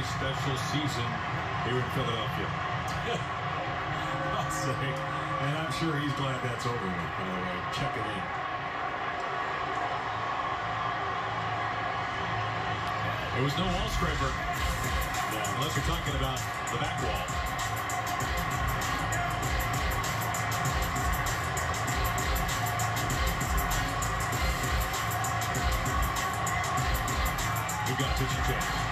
special season here in Philadelphia. I'll say. And I'm sure he's glad that's over with, by the way. Check it in. It was no wall scraper. Yeah, unless you're talking about the back wall. We've got a pitching change.